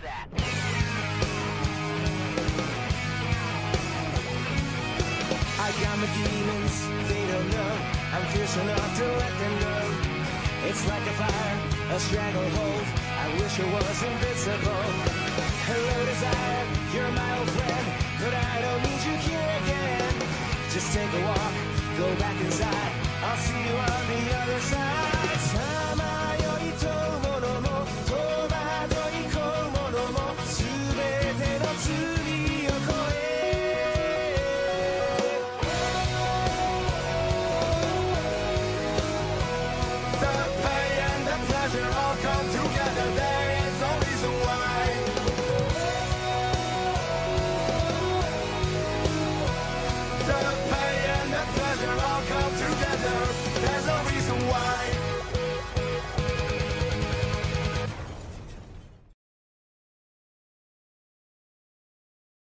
that. I got my demons, they don't know. I'm fierce enough to let them know. It's like a fire, a stranglehold. I wish I was invincible.